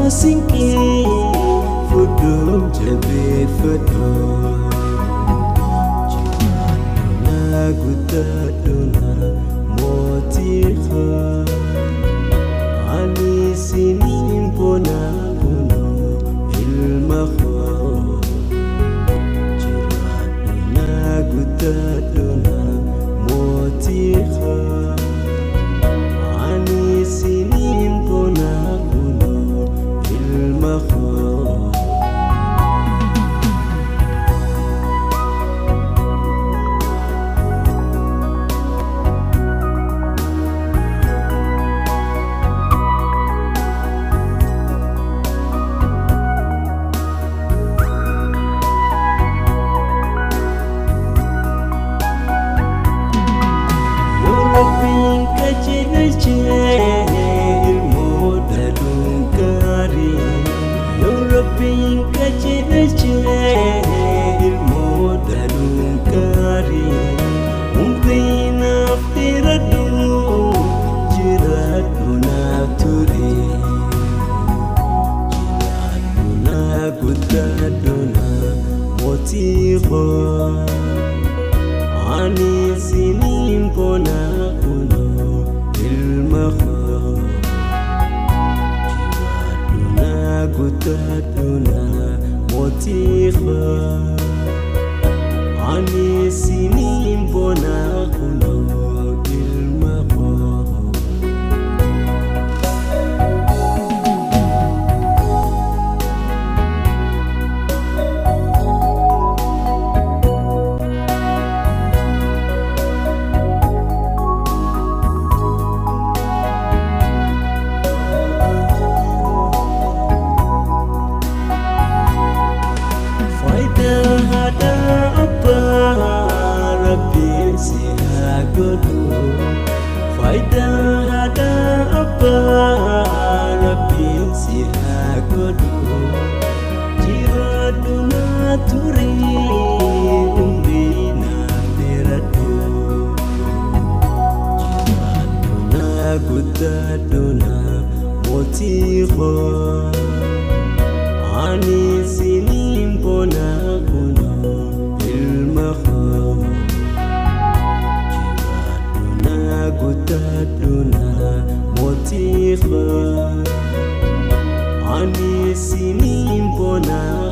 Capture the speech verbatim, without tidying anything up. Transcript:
sinki fudu jabe fudu na guta dona motifa ani sini pona puno ilma kho na guta dona motifa ani sini pona puno ilma kho ani sini pona kuno ilma kho duna guta duna motifa ani sini pona kuno ilma kho Faida ada apa lebih siha kodo jira duna turi umbina berado jira duna guta duna motifa ani sini pona kuno ilma kho guta duna motifa ani sini pona